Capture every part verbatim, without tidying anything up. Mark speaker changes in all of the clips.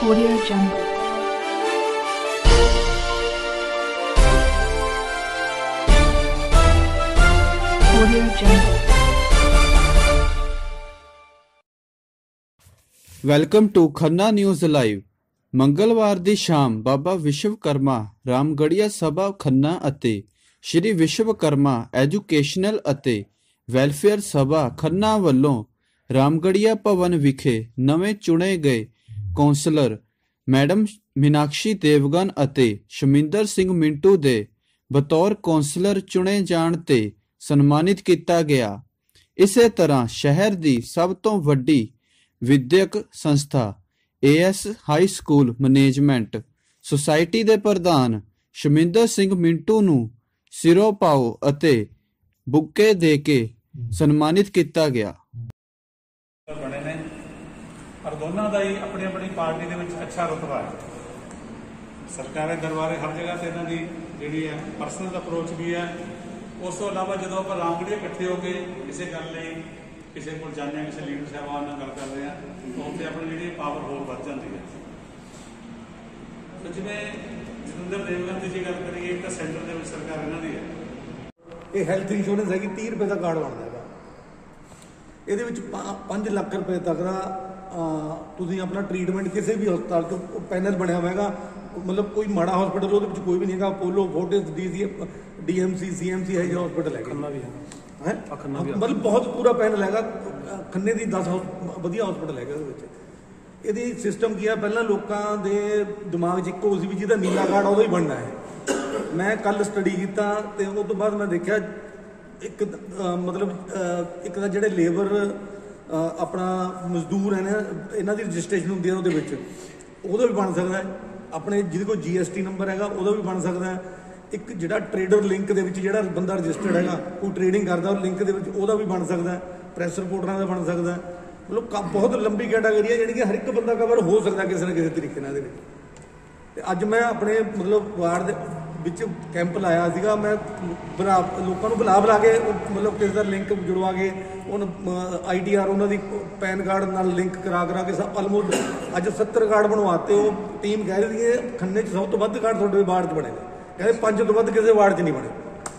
Speaker 1: Audio Jungle. Audio Jungle.
Speaker 2: Welcome to Khanna news live. ਮੰਗਲਵਾਰ ਦੀ ਸ਼ਾਮ ਬਾਬਾ ਵਿਸ਼ਵਕਰਮਾ ਰਾਮਗੜੀਆ ਸਭਾ ਖੰਨਾ ਅਤੇ ਸ਼੍ਰੀ ਵਿਸ਼ਵਕਰਮਾ ਐਜੂਕੇਸ਼ਨਲ ਅਤੇ ਵੈਲਫੇਅਰ ਸਭਾ ਖੰਨਾ ਵੱਲੋਂ ਰਾਮਗੜੀਆ ਭਵਨ ਵਿਖੇ ਨਵੇਂ ਚੁਣੇ ਗਏ ਕੌਂਸਲਰ ਮੈਡਮ ਮੀਨਾਕਸ਼ੀ ਦੇਵਗਨ ਅਤੇ ਸ਼ਮਿੰਦਰ ਸਿੰਘ ਮਿੰਟੂ ਦੇ ਬਤੌਰ ਕੌਂਸਲਰ ਚੁਣੇ ਜਾਣ ਤੇ ਸਨਮਾਨਿਤ ਕੀਤਾ ਗਿਆ। ਇਸੇ ਤਰ੍ਹਾਂ ਸ਼ਹਿਰ ਦੀ ਸਭ ਤੋਂ ਵੱਡੀ ਵਿਦਿਅਕ ਸੰਸਥਾ A S high school management society ਦੇ ਪ੍ਰਧਾਨ ਸ਼ਮਿੰਦਰ ਸਿੰਘ ਮਿੰਟੂ ਨੂੰ ਸਿਰੋਂ ਪਾਓ ਅਤੇ ਬੁੱਕੇ ਦੇ ਕੇ ਸਨਮਾਨਿਤ ਕੀਤਾ ਗਿਆ।
Speaker 3: बने ने और दोनों का ही अपनी अपनी पार्टी के अच्छा रुतबा है। सरकारी दरबारे हर जगह से इन्हों की जी है परसनल अप्रोच भी है। उस तो इलावा जो आप रामगढ़िया इकट्ठे होकर किसी गल किसी को जाने किसी लीडर साहबान गल कर रहे हैं तो उत्थे अपनी जी पावर होर बढ़ जाती है। तो जिवें जतिंदर देवगन की जी गल करिए एक तो सेंटर के सरकार इन्हों की है।
Speaker 4: ये हैल्थ इंश्योरेंस है तीह रुपये का कार्ड बनता है। ਇਹਦੇ ਵਿੱਚ ਪੰਜ ਲੱਖ ਰੁਪਏ ਤੱਕ ਦਾ ਤੁਸੀਂ ਆਪਣਾ ਟ੍ਰੀਟਮੈਂਟ ਕਿਸੇ ਵੀ ਹਸਪਤਾਲ ਤੋਂ ਪੈਨਲ ਬਣਿਆ ਹੋਵੇਗਾ। ਮਤਲਬ ਕੋਈ ਮਾੜਾ ਹਸਪੀਟਲ ਉਹਦੇ ਵਿੱਚ ਕੋਈ ਵੀ ਨਹੀਂ ਹੈਗਾ। Apollo Fortis D C D M C C M C ਹੈ ਜੋ ਹਸਪੀਟਲ ਹੈਗਾ ਖੰਨਾ ਵੀ ਹੈ ਮਤਲਬ ਬਹੁਤ ਪੂਰਾ ਪੈਨਲ ਹੈਗਾ। ਖੰਨੇ ਦੀ ਦਸ ਵਧੀਆ ਹਸਪੀਟਲ ਹੈਗਾ ਉਹਦੇ ਵਿੱਚ। ਇਹਦੀ ਸਿਸਟਮ ਕੀ ਆ ਪਹਿਲਾਂ ਲੋਕਾਂ ਦੇ ਦਿਮਾਗ 'ਚ ਇੱਕੋ ਸੀ ਵੀ ਜਿਹਦਾ ਨੀਲਾ ਕਾਰਡ ਉਹਦਾ ਹੀ ਬਣਨਾ ਹੈ। ਮੈਂ ਕੱਲ੍ਹ ਸਟੱਡੀ ਕੀਤਾ ਅਤੇ ਉਹ ਤੋਂ ਬਾਅਦ ਮੈਂ ਦੇਖਿਆ ਇੱਕ ਮਤਲਬ ਇੱਕ ਤਾਂ ਜਿਹੜੇ ਲੇਬਰ ਆਪਣਾ ਮਜ਼ਦੂਰ ਹੈ ਨਾ ਇਹਨਾਂ ਦੀ ਰਜਿਸਟ੍ਰੇਸ਼ਨ ਹੁੰਦੀ ਹੈ ਉਹਦੇ ਵਿੱਚ ਉਹਦਾ ਵੀ ਬਣ ਸਕਦਾ ਹੈ। ਆਪਣੇ ਜਿਹਦੇ ਕੋਲ ਜੀ ਐਸ ਟੀ ਨੰਬਰ ਹੈਗਾ ਉਹਦਾ ਵੀ ਬਣ ਸਕਦਾ ਹੈ। ਇੱਕ ਜਿਹੜਾ ਟਰੇਡਰ ਲਿੰਕ ਦੇ ਵਿੱਚ ਜਿਹੜਾ ਬੰਦਾ ਰਜਿਸਟਰਡ ਹੈਗਾ ਕੋਈ ਟਰੇਡਿੰਗ ਕਰਦਾ ਉਹ ਲਿੰਕ ਦੇ ਵਿੱਚ ਉਹਦਾ ਵੀ ਬਣ ਸਕਦਾ ਹੈ। ਪ੍ਰੈਸ ਰਿਪੋਰਟਰਾਂ ਦਾ ਬਣ ਸਕਦਾ ਹੈ। ਮਤਲਬ ਕ ਬਹੁਤ ਲੰਬੀ ਕੈਟਾਗਰੀ ਹੈ ਜਿਹੜੀ ਕਿ ਹਰ ਇੱਕ ਬੰਦਾ ਕਵਰ ਹੋ ਸਕਦਾ ਕਿਸੇ ਨਾ ਕਿਸੇ ਤਰੀਕੇ ਨਾਲ ਇਹਦੇ ਵਿੱਚ। ਅਤੇ ਅੱਜ ਮੈਂ ਆਪਣੇ ਮਤਲਬ ਵਾਰਡ ਦੇ ਵਿੱਚ ਕੈਂਪ ਲਾਇਆ ਸੀਗਾ। ਮੈਂ ਬੁਲਾ ਲੋਕਾਂ ਨੂੰ ਬੁਲਾ ਬੁਲਾ ਕੇ ਮਤਲਬ ਕਿਸੇ ਦਾ ਲਿੰਕ ਜੁੜਵਾ ਕੇ ਉਹਨੂੰ ਆਈ ਟੀ ਆਰ ਉਹਨਾਂ ਦੀ ਪੈਨ ਕਾਰਡ ਨਾਲ ਲਿੰਕ ਕਰਾ ਕਰਾ ਕੇ ਸਭ ਆਲਮੋਸਟ ਅੱਜ ਸੱਤਰ ਕਾਰਡ ਬਣਵਾਤੇ। ਉਹ ਟੀਮ ਕਹਿ ਰਹੀ ਹੈ ਖੰਨੇ 'ਚ ਸਭ ਤੋਂ ਵੱਧ ਕਾਰਡ ਤੁਹਾਡੇ ਵਾਰਡ 'ਚ ਬਣੇ ਨੇ। ਕਹਿੰਦੇ ਪੰਜ ਤੋਂ ਵੱਧ ਕਿਸੇ ਵਾਰਡ 'ਚ ਨਹੀਂ ਬਣੇ।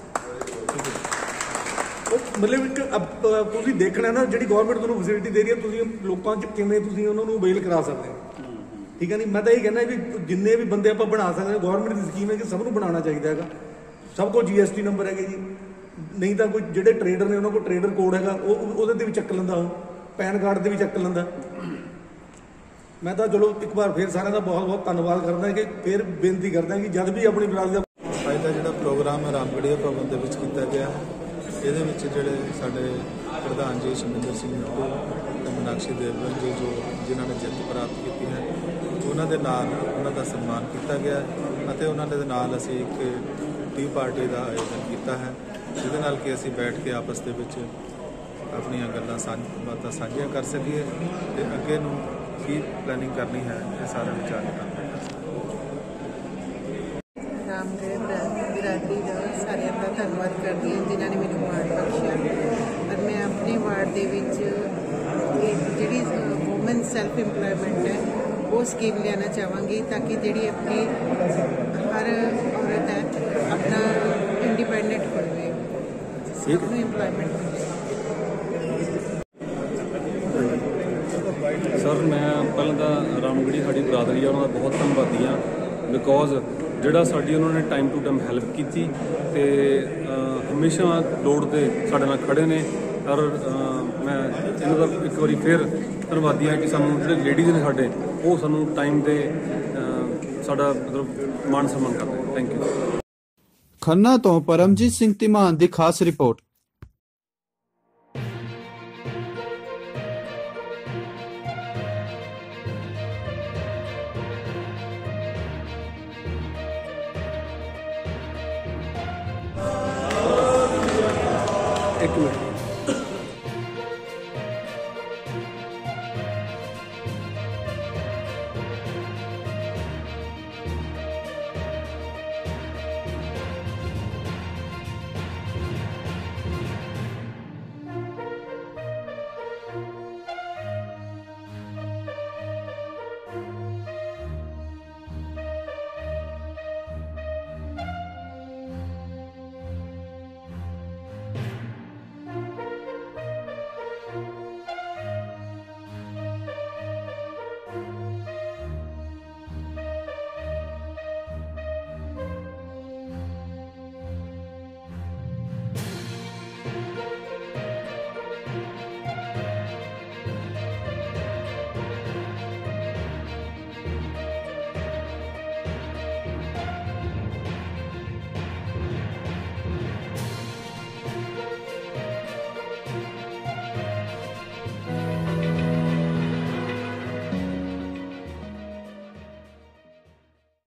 Speaker 4: ਉਹ ਮਤਲਬ ਇੱਕ ਤੁਸੀਂ ਦੇਖਣਾ ਨਾ ਜਿਹੜੀ ਗੌਰਮੈਂਟ ਤੁਹਾਨੂੰ ਫੈਸਿਲਿਟੀ ਦੇ ਰਹੀ ਹੈ ਤੁਸੀਂ ਲੋਕਾਂ 'ਚ ਕਿਵੇਂ ਤੁਸੀਂ ਉਹਨਾਂ ਨੂੰ ਅਵੇਲ ਕਰਾ ਸਕਦੇ ਹੋ। ਠੀਕ ਹੈ ਨਹੀਂ ਮੈਂ ਤਾਂ ਇਹ ਕਹਿੰਦਾ ਵੀ ਜਿੰਨੇ ਵੀ ਬੰਦੇ ਆਪਾਂ ਬਣਾ ਸਕਦੇ ਗੌਰਮੈਂਟ ਦੀ ਸਕੀਮ ਹੈ ਕਿ ਸਭ ਨੂੰ ਬਣਾਉਣਾ ਚਾਹੀਦਾ ਹੈਗਾ। ਸਭ ਕੋਲ ਜੀ ਐਸ ਟੀ ਨੰਬਰ ਹੈਗੇ ਜੀ। ਨਹੀਂ ਤਾਂ ਕੋਈ ਜਿਹੜੇ ਟਰੇਡਰ ਨੇ ਉਹਨਾਂ ਕੋਲ ਟਰੇਡਰ ਕੋਡ ਹੈਗਾ ਉਹ ਉਹਦੇ 'ਤੇ ਵੀ ਚੱਕ ਲੈਂਦਾ ਉਹ ਪੈਨ ਕਾਰਡ 'ਤੇ ਵੀ ਚੱਕ ਲੈਂਦਾ। ਮੈਂ ਤਾਂ ਚਲੋ ਇੱਕ ਵਾਰ ਫਿਰ ਸਾਰਿਆਂ ਦਾ ਬਹੁਤ ਬਹੁਤ ਧੰਨਵਾਦ ਕਰਦਾ ਕਿ ਫਿਰ ਬੇਨਤੀ ਕਰਦਾ ਕਿ ਜਦ ਵੀ ਆਪਣੀ ਬਰਾਦਰੀ ਦਾ
Speaker 5: ਅੱਜ ਦਾ ਜਿਹੜਾ ਪ੍ਰੋਗਰਾਮ ਹੈ ਰਾਮਗੜੀਆ ਭਵਨ ਦੇ ਵਿੱਚ ਕੀਤਾ ਗਿਆ ਇਹਦੇ ਵਿੱਚ ਜਿਹੜੇ ਸਾਡੇ ਪ੍ਰਧਾਨ ਜੀ ਸ਼ਮਿੰਦਰ ਸਿੰਘ ਮਿੰਟੂ ਅਤੇ ਮੀਨਾਕਸ਼ੀ ਦੇਵਗਨ ਜੀ ਜੋ ਜਿਨ੍ਹਾਂ ਨੇ ਜਿੱਤ ਪ੍ਰਾਪਤ ਕੀਤੀ ਹੈ ਉਹਨਾਂ ਦੇ ਨਾਲ ਉਹਨਾਂ ਦਾ ਸਨਮਾਨ ਕੀਤਾ ਗਿਆ ਅਤੇ ਉਹਨਾਂ ਦੇ ਨਾਲ ਅਸੀਂ ਇੱਕ ਟੀ ਪਾਰਟੀ ਦਾ ਆਯੋਜਨ ਕੀਤਾ ਹੈ ਜਿਹਦੇ ਨਾਲ ਕਿ ਅਸੀਂ ਬੈਠ ਕੇ ਆਪਸ ਦੇ ਵਿੱਚ ਆਪਣੀਆਂ ਗੱਲਾਂ ਸਾਂਝ ਬਾਤਾਂ ਸਾਂਝੀਆਂ ਕਰ ਸਕੀਏ ਅਤੇ ਅੱਗੇ ਨੂੰ ਕੀ ਪਲੈਨਿੰਗ ਕਰਨੀ ਹੈ ਇਹ ਸਾਰਾ ਵਿਚਾਰ ਕਰਾਂਗੇ।
Speaker 6: ਰਾਮਗੜ੍ਹ ਬਿਰਾਦਰੀ ਦਾ ਸਾਰਿਆਂ ਦਾ ਧੰਨਵਾਦ ਕਰਦੀ ਹਾਂ ਜਿਨ੍ਹਾਂ ਨੇ ਮੈਨੂੰ ਵਾਰਡ ਬਖਸ਼ਿਆ। ਔਰ ਮੈਂ ਆਪਣੇ ਵਾਰਡ ਦੇ ਵਿੱਚ ਜਿਹੜੀ ਵੂਮਨ ਸੈਲਫ ਇੰਪਲੋਇਮੈਂਟ ਹੈ ਉਹ ਸਕੀਮ ਲਿਆਉਣਾ ਚਾਹਾਂਗੀ ਤਾਂ ਕਿ ਜਿਹੜੀ ਆਪਣੀ ਹਰ ਔਰਤ ਹੈ ਆਪਣਾ ਇੰਡੀਪੈਂਡੈਂਟ ਹੋਵੇ ਸਭ ਨੂੰ ਇੰਪਲੋਇਮੈਂਟ ਮਿਲੇ।
Speaker 7: ਸਰ ਮੈਂ ਪਹਿਲਾਂ ਤਾਂ ਰਾਮਗੜ੍ਹੀ ਸਾਡੀ ਬਰਾਦਰੀ ਆ ਉਹਨਾਂ ਦਾ ਬਹੁਤ ਧੰਨਵਾਦੀ ਹਾਂ ਬਿਕੋਜ਼ ਜਿਹੜਾ ਸਾਡੀ ਉਹਨਾਂ ਨੇ ਟਾਈਮ ਟੂ ਟਾਈਮ ਹੈਲਪ ਕੀਤੀ ਅਤੇ ਹਮੇਸ਼ਾ ਲੋੜ 'ਤੇ ਸਾਡੇ ਨਾਲ ਖੜ੍ਹੇ ਨੇ। ਔਰ ਮੈਂ ਇਹਨਾਂ ਦਾ ਇੱਕ ਵਾਰੀ ਫਿਰ ਧੰਨਵਾਦੀ ਹਾਂ ਕਿ ਸਾਨੂੰ ਜਿਹੜੇ ਲੇਡੀਜ਼ ਨੇ ਸਾਡੇ ਉਹ ਸਾਨੂੰ ਟਾਈਮ 'ਤੇ ਸਾਡਾ ਮਤਲਬ ਮਾਣ ਸਨਮਾਨ ਕਰਦੇ ਨੇ। Thank you.
Speaker 2: ਖੰਨਾ ਤੋਂ ਪਰਮਜੀਤ ਸਿੰਘ ਧੀਮਾਨ ਦੀ ਖਾਸ ਰਿਪੋਰਟ।
Speaker 4: ਇੱਕ ਮਿੰਟ